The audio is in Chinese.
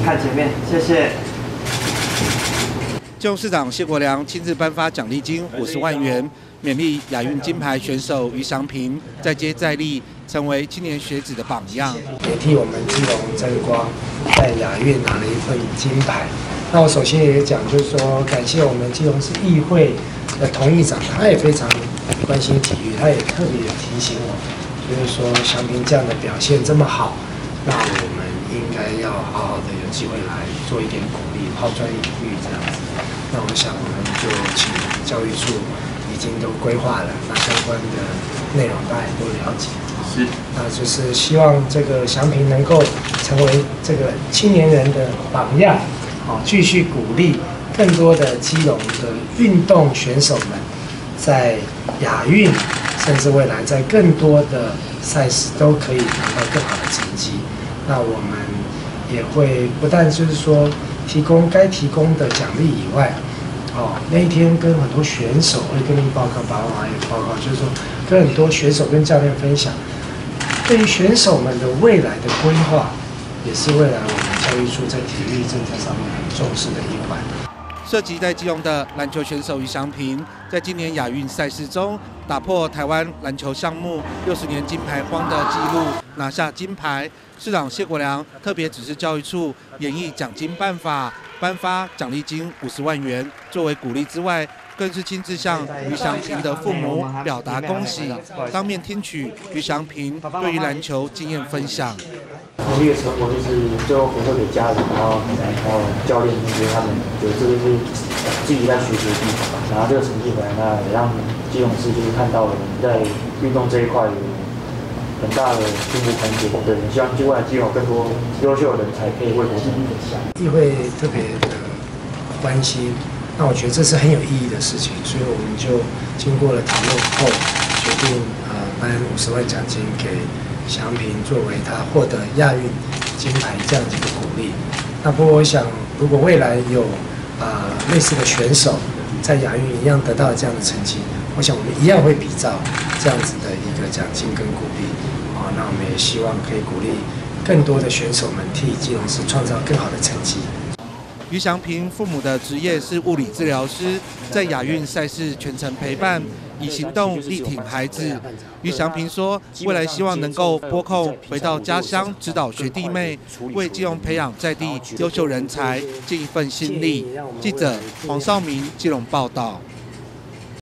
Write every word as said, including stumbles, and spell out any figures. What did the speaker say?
看前面，谢谢。 基隆市长谢国良亲自颁发奖励金五十万元，勉励亚运金牌选手于祥平再接再厉，成为青年学子的榜样。 也替我们基隆争光，在亚运拿了一份金牌。那我首先也讲，就是说感谢我们基隆市议会的童议长，他也非常关心体育，他也特别提醒我，就是说祥平这样的表现这么好，那我们应该要好好的有机会来做一点鼓励，抛砖引玉这样子。那我想我们就请教育处已经都规划了，那相关的内容大家也都了解。是，那就是希望这个祥平能够成为这个青年人的榜样，好，继续鼓励更多的基隆的运动选手们，在亚运甚至未来在更多的赛事都可以拿到更好的成绩。那我们也会不但就是说提供该提供的奖励以外，哦，那一天跟很多选手会跟你报告，把我也报告，就是说跟很多选手跟教练分享，对于选手们的未来的规划，也是未来我们教育处在体育政策上面很重视的一环。 涉及在基隆的篮球选手于祥平，在今年亚运赛事中打破台湾篮球项目六十年金牌荒的纪录，拿下金牌。市长谢国良特别指示教育处研议奖金办法，颁发奖励金五十万元作为鼓励之外，更是亲自向于祥平的父母表达恭喜，当面听取于祥平对于篮球经验分享。 努力的成果就是最后回馈给家人，然后还有教练那些他们，觉得这就是自己在学习的地方。拿这个成绩回来，那也让基隆市就是看到了我们在运动这一块有很大的进步空间。对，希望未来基隆有更多优秀的人才可以为国尽力。 议会特别的关心，那我觉得这是很有意义的事情，所以我们就经过了讨论后，决定呃颁五十万奖金给祥平作为他获得亚运金牌这样的一个鼓励。那不过我想，如果未来有呃类似的选手在亚运一样得到这样的成绩，我想我们一样会比照这样子的一个奖金跟鼓励。啊，那我们也希望可以鼓励更多的选手们替基隆市创造更好的成绩。 于祥平父母的职业是物理治疗师，在亚运赛事全程陪伴，以行动力挺孩子。于祥平说，未来希望能够拨空回到家乡，指导学弟妹，为基隆培养在地优秀人才，尽一份心力。记者黄少明基隆报道。